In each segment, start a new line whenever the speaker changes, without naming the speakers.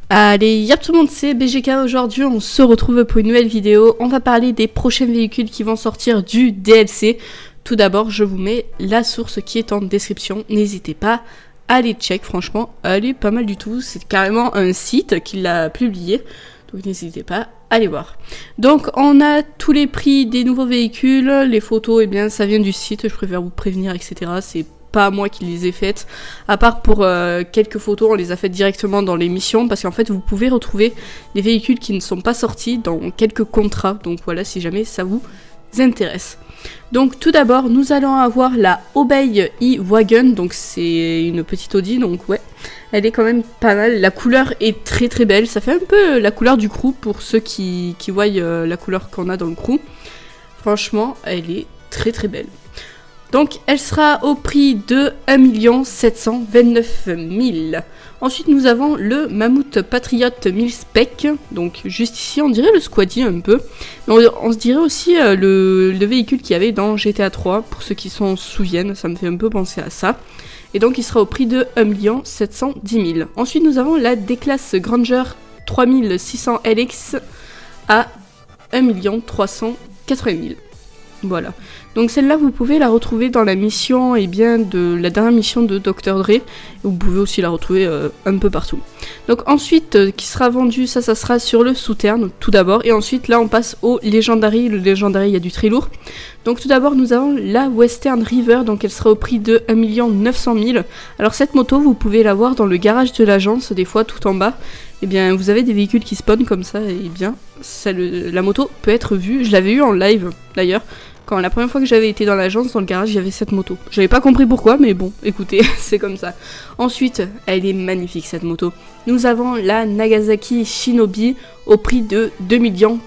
Allez, y'a tout le monde, c'est BGK. Aujourd'hui on se retrouve pour une nouvelle vidéo. On va parler des prochains véhicules qui vont sortir du DLC. Tout d'abord je vous mets la source qui est en description. N'hésitez pas à aller check, franchement elle est pas mal du tout. C'est carrément un site qui l'a publié. Donc n'hésitez pas à aller voir. Donc on a tous les prix des nouveaux véhicules. Les photos, eh bien ça vient du site, je préfère vous prévenir, etc. C'est pas moi qui les ai faites, à part pour quelques photos, on les a faites directement dans l'émission, parce qu'en fait vous pouvez retrouver des véhicules qui ne sont pas sortis dans quelques contrats, donc voilà si jamais ça vous intéresse. Donc tout d'abord nous allons avoir la Obey e-Wagon, donc c'est une petite Audi, donc ouais, elle est quand même pas mal, la couleur est très très belle, ça fait un peu la couleur du crew pour ceux qui voient la couleur qu'on a dans le crew, franchement elle est très très belle. Donc elle sera au prix de 1 729 000. Ensuite nous avons le Mammouth Patriot 1000 Spec. Donc juste ici on dirait le Squaddy un peu. Mais on se dirait aussi le véhicule qu'il y avait dans GTA 3. Pour ceux qui s'en souviennent, ça me fait un peu penser à ça. Et donc il sera au prix de 1 710 000. Ensuite nous avons la D-Class Granger 3600 LX à 1 380 000. Voilà, donc celle-là vous pouvez la retrouver dans la mission, et bien de la dernière mission de Dr Dre. Vous pouvez aussi la retrouver un peu partout. Donc ensuite, qui sera vendu, ça sera sur le Southern tout d'abord. Et ensuite là on passe au Legendary. Le Legendary il y a du très lourd. Donc tout d'abord nous avons la Western River, donc elle sera au prix de 1 900 000. Alors cette moto vous pouvez la voir dans le garage de l'agence, des fois tout en bas. Et bien vous avez des véhicules qui spawnent comme ça, et bien la moto peut être vue. Je l'avais eu en live d'ailleurs. Quand la première fois que j'avais été dans l'agence, dans le garage, il y avait cette moto. J'avais pas compris pourquoi, mais bon, écoutez, c'est comme ça. Ensuite, elle est magnifique cette moto. Nous avons la Nagasaki Shinobi au prix de 2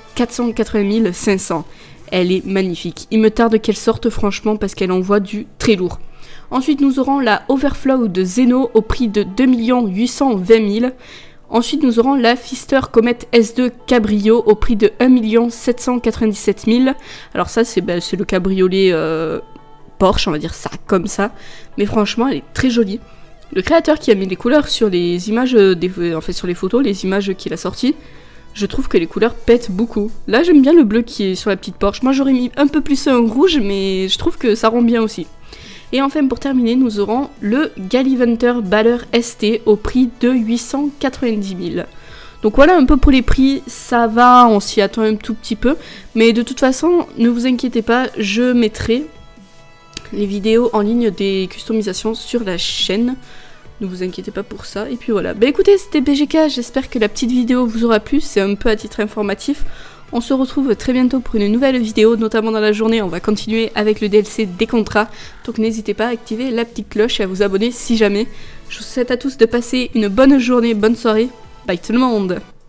480 500. Elle est magnifique. Il me tarde qu'elle sorte franchement parce qu'elle envoie du très lourd. Ensuite, nous aurons la Overflow de Zeno au prix de 2 820 000. Ensuite, nous aurons la Pfister Comet S2 Cabrio au prix de 1 797 000. Alors ça, c'est le cabriolet Porsche, on va dire ça comme ça. Mais franchement, elle est très jolie. Le créateur qui a mis les couleurs sur les images, en fait sur les photos, les images qu'il a sorties, je trouve que les couleurs pètent beaucoup. Là, j'aime bien le bleu qui est sur la petite Porsche. Moi, j'aurais mis un peu plus un rouge, mais je trouve que ça rend bien aussi. Et enfin pour terminer nous aurons le Gallivanter Baller ST au prix de 890 000. Donc voilà un peu pour les prix, ça va, on s'y attend un tout petit peu. Mais de toute façon ne vous inquiétez pas, je mettrai les vidéos en ligne des customisations sur la chaîne. Ne vous inquiétez pas pour ça. Et puis voilà, bah écoutez c'était BGK, j'espère que la petite vidéo vous aura plu, c'est un peu à titre informatif. On se retrouve très bientôt pour une nouvelle vidéo, notamment dans la journée. On va continuer avec le DLC des contrats. Donc n'hésitez pas à activer la petite cloche et à vous abonner si jamais. Je vous souhaite à tous de passer une bonne journée, bonne soirée. Bye tout le monde!